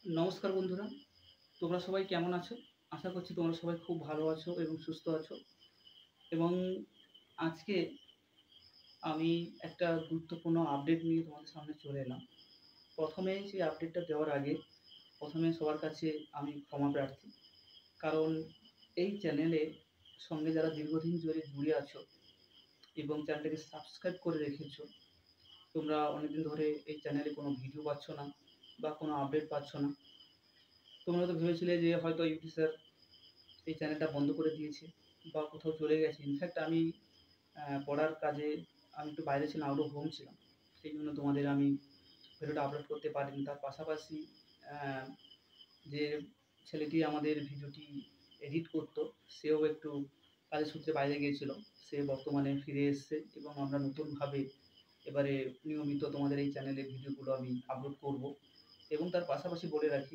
নমস্কার বন্ধুরা, তোমরা সবাই কেমন আছো? আশা করছি তোমরা সবাই খুব ভালো আছো এবং সুস্থ আছো। এবং আজকে আমি একটা গুরুত্বপূর্ণ আপডেট নিয়ে তোমাদের সামনে চলে এলাম। প্রথমে সেই আপডেটটা দেওয়ার আগে সবার কাছে আমি ক্ষমা প্রার্থী। কারণ এই চ্যানেলের সঙ্গে যারা দীর্ঘদিন ধরে জুড়ে আছো এবং চ্যানেলটাকে সাবস্ক্রাইব করে রেখেছো, তোমরা অনেকদিন ধরে এই চ্যানেলে কোনো ভিডিও পাচ্ছ না বা কোনো আপডেট পাচ্ছ না। তোমরা হয়তো ভেবেছিলে যে হয়তো ইউটি স্যার এই চ্যানেলটা বন্ধ করে দিয়েছে বা কোথাও চলে গেছে। ইনফ্যাক্ট আমি পড়ার কাজে আমি একটু বাইরে ছিলাম, আউট অফ হোম ছিলাম। সেই জন্য তোমাদের আমি ভিডিওটা আপলোড করতে পারিনি। তার পাশাপাশি অ্যা যে ছেলেটি আমাদের ভিডিওটি এডিট করতো, সেও একটু কাজের সূত্রে বাইরে গিয়েছিল। সে বর্তমানে ফিরে এসছে এবং আমরা নতুনভাবে এবারে নিয়মিত তোমাদের এই চ্যানেলে ভিডিওগুলো আমি আপলোড করব। এবং তার পাশাপাশি বলে রাখি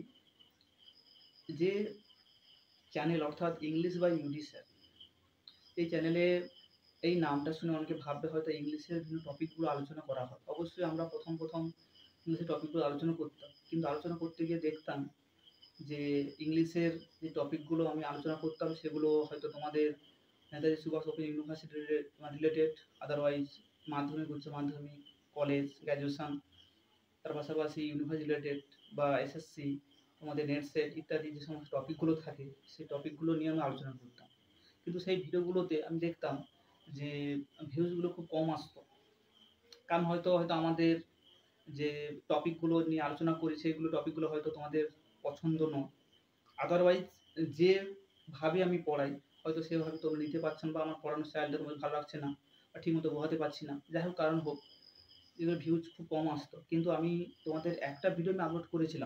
যে চ্যানেল অর্থাৎ ইংলিশ বাই ইউডি স্যার, এই চ্যানেলে এই নামটা শুনে অনেকে ভাববে হয়তো ইংলিশের বিভিন্ন টপিকগুলো আলোচনা করা হয়। অবশ্যই আমরা প্রথম ইংলিশের টপিকগুলো আলোচনা করতাম। কিন্তু আলোচনা করতে গিয়ে দেখতাম যে ইংলিশের যে টপিকগুলো আমি আলোচনা করতাম সেগুলো হয়তো তোমাদের Netaji Subhash open university related, otherwise মাধ্যমিক, উচ্চ মাধ্যমিক, কলেজ, গ্র্যাজুয়েশন, তার পাশাপাশি ইউনিভার্সিটি রিলেটেড বা এসএসসি, তোমাদের নেট সেট ইত্যাদি যে সমস্ত টপিকগুলো থাকে সেই টপিকগুলো নিয়ে আমি আলোচনা করতাম। কিন্তু সেই ভিডিওগুলোতে আমি দেখতাম যে ভিউজগুলো খুব কম আসতো। কারণ হয়তো আমাদের যে টপিকগুলো নিয়ে আলোচনা করি সেগুলো টপিকগুলো হয়তো তোমাদের পছন্দ নয়। আদারওয়াইজ যেভাবে আমি পড়াই হয়তো সেভাবে তোমরা নিতে পারছো না বা আমার পড়ানোর স্টাইলটা তোমাদের ভালো লাগছে না বা ঠিকমতো বোঝাতে পারছি না। যাই হোক কারণ হোক, এগুলোর ভিউজ খুব কম আসতো। কিন্তু আমি তোমাদের একটা ভিডিও আমি আপলোড করেছিলাম।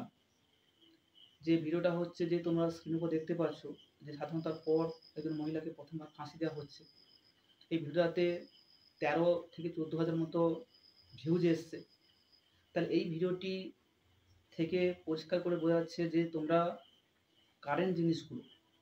যে ভিডিওটা হচ্ছে যে তোমরা স্ক্রিনের উপর দেখতে পাচ্ছ যে স্বাধীনতার পর একজন মহিলাকে প্রথমবার ফাঁসি দেওয়া হচ্ছে। এই ভিডিওটাতে ১৩ থেকে ১৪,০০০ মতো ভিউজ এসছে। তাহলে এই ভিডিওটি থেকে পরিষ্কার করে বোঝা যাচ্ছে যে তোমরা কারেন্ট জিনিসগুলো,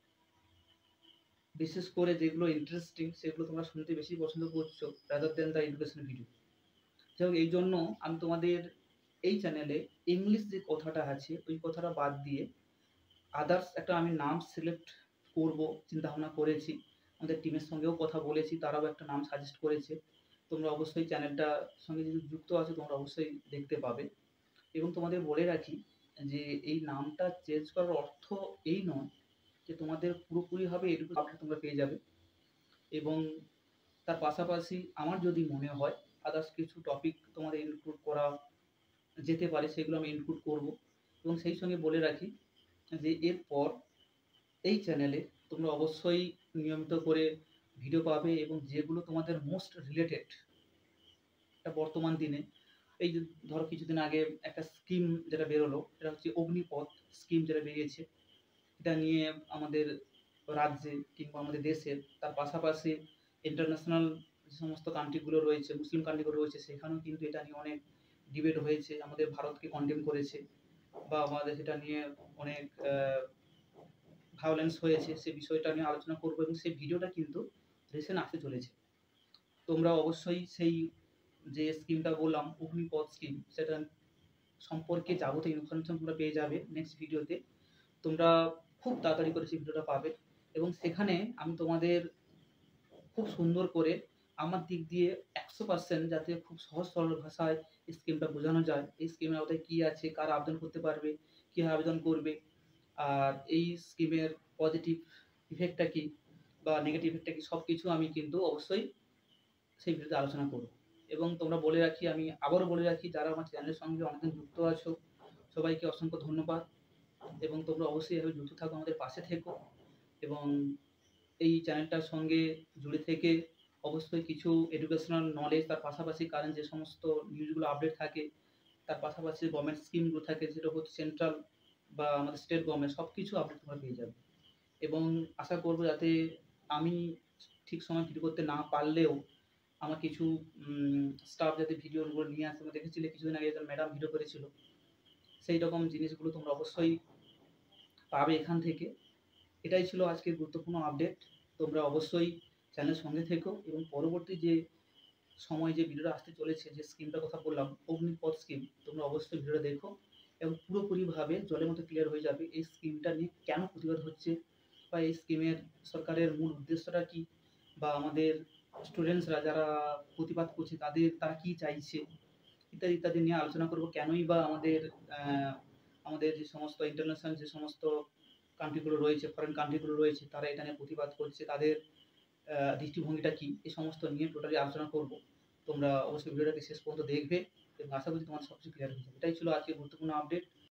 বিশেষ করে যেগুলো ইন্টারেস্টিং সেগুলো তোমরা শুনতে বেশি পছন্দ করছো rather than the education video. যাই হোক, এই জন্য আমি তোমাদের এই চ্যানেলে ইংলিশ যে কথাটা আছে ওই কথাটা বাদ দিয়ে আদার্স একটা আমি নাম সিলেক্ট করব চিন্তাভাবনা করেছি। আমাদের টিমের সঙ্গেও কথা বলেছি, তারাও একটা নাম সাজেস্ট করেছে। তোমরা অবশ্যই চ্যানেলটার সঙ্গে যদি যুক্ত আছো তোমরা অবশ্যই দেখতে পাবে। এবং তোমাদের বলে রাখি যে এই নামটা চেঞ্জ করার অর্থ এই নয় যে তোমাদের পুরোপুরিভাবে এটুকু আপডেট তোমরা পেয়ে যাবে। এবং তার পাশাপাশি আমার যদি মনে হয় আদার্স কিছু টপিক তোমাদের ইনক্লুড করা যেতে পারে সেগুলো আমি ইনক্লুড করব। এবং সেই সঙ্গে বলে রাখি যে এরপর এই চ্যানেলে তোমরা অবশ্যই নিয়মিত করে ভিডিও পাবে এবং যেগুলো তোমাদের মোস্ট রিলেটেড বর্তমান দিনে। এই যে ধরো কিছুদিন আগে একটা স্কিম যেটা বেরোলো, সেটা হচ্ছে অগ্নিপথ স্কিম যেটা বেরিয়েছে। এটা নিয়ে আমাদের রাজ্যে কিংবা আমাদের দেশের, তার পাশাপাশি ইন্টারন্যাশনাল যে সমস্ত কান্ট্রিগুলো রয়েছে, মুসলিম কান্ট্রিগুলো রয়েছে, সেখানেও কিন্তু এটা নিয়ে অনেক ডিবেট হয়েছে। আমাদের ভারতকে কনডেম করেছে বা আমাদের সেটা নিয়ে অনেক ভায়োলেন্স হয়েছে। সেই বিষয়টা নিয়ে আলোচনা করব এবং সেই ভিডিওটা কিন্তু রিসেন্ট আসতে চলেছে। তোমরা অবশ্যই সেই যে স্কিমটা বললাম অগ্নিপথ স্কিম, সেটা সম্পর্কে যাবতীয় ইনফরমেশন তোমরা পেয়ে যাবে নেক্সট ভিডিওতে। তোমরা খুব তাড়াতাড়ি করে সেই ভিডিওটা পাবে এবং সেখানে আমি তোমাদের খুব সুন্দর করে আমার দিক দিয়ে ১০০% যাতে খুব সহজ সরল ভাষায় এই স্কিমটা বোঝানো যায়। এই স্কিমের আওতায় কী আছে, কারা আবেদন করতে পারবে, কীভাবে আবেদন করবে, আর এই স্কিমের পজিটিভ ইফেক্টটা কী বা নেগেটিভ ইফেক্টটা কী, সব কিছু আমি কিন্তু অবশ্যই সেই ভিডিওতে আলোচনা করব। এবং তোমরা বলে রাখি, আমি আবারও বলে রাখি, যারা আমার চ্যানেলের সঙ্গে অনেকদিন যুক্ত আছো সবাইকে অসংখ্য ধন্যবাদ। এবং তোমরা অবশ্যই এভাবে যুক্ত থাকো, আমাদের পাশে থেকো এবং এই চ্যানেলটার সঙ্গে জুড়ে থেকে অবশ্যই কিছু এডুকেশনাল নলেজ, তার পাশাপাশি কারেন্ট যে সমস্ত নিউজগুলো আপডেট থাকে, তার পাশাপাশি গভর্নমেন্ট স্কিমগুলো থাকে সেটা হচ্ছে সেন্ট্রাল বা আমাদের স্টেট গভর্নমেন্ট, সব কিছু আপডেট তোমরা পেয়ে যাবে। এবং আশা করব যাতে আমি ঠিক সময়ে ভিডিও করতে না পারলেও আমার কিছু স্টাফ যাতে ভিডিওগুলো নিয়ে আসে। তোমরা দেখেছিলে কিছুদিন আগে একজন ম্যাডাম ভিডিও করেছিল। সেই রকম জিনিসগুলো তোমরা অবশ্যই পাবে এখান থেকে। এটাই ছিল আজকের গুরুত্বপূর্ণ আপডেট। তোমরা অবশ্যই চ্যানেলের সঙ্গে থেকো এবং পরবর্তী যে সময় যে ভিডিওটা আসতে চলেছে, যে স্কিমটার কথা বললাম অগ্নিপথ স্কিম, তোমরা অবশ্যই ভিডিওটা দেখো এবং পুরোপুরিভাবে জলের মতো ক্লিয়ার হয়ে যাবে এই স্কিমটা নিয়ে কেন প্রতিবাদ হচ্ছে বা এই স্কিমের সরকারের মূল উদ্দেশ্যটা কী, বা আমাদের স্টুডেন্টসরা যারা প্রতিবাদ করছে তারা কী চাইছে ইত্যাদি, ইত্যাদি নিয়ে আলোচনা করব। কেনই বা আমাদের যে সমস্ত ইন্টারন্যাশনাল যে সমস্ত কান্ট্রিগুলো রয়েছে, ফরেন কান্ট্রিগুলো রয়েছে, তারা এটা নিয়ে প্রতিবাদ করছে, তাদের দৃষ্টিভঙ্গিটা কী? এই সমস্ত নিয়ে টোটালি আলোচনা করব। তোমরা অবশ্যই ভিডিওটাকে শেষ পর্যন্ত দেখবে এবং আশা করছি তোমার সবকিছু ক্লিয়ার হয়ে যাবে। এটাই ছিল আজকের গুরুত্বপূর্ণ আপডেট।